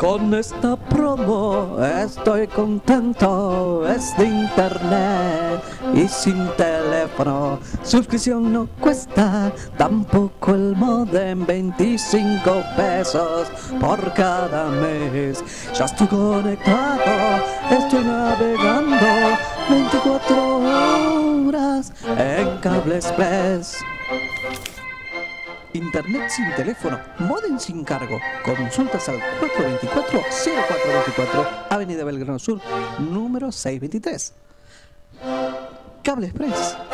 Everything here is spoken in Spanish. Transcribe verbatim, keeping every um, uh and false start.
Con esta promo estoy contento, es de internet y sin teléfono. Suscripción no cuesta, tampoco el modem, veinticinco pesos por cada mes. Ya estoy conectado, estoy navegando veinticuatro horas en Cable Express. Internet sin teléfono, modem sin cargo. Consultas al cuatro dos cuatro, cero cuatro dos cuatro, Avenida Belgrano Sur, número seiscientos veintitrés. Cable Express.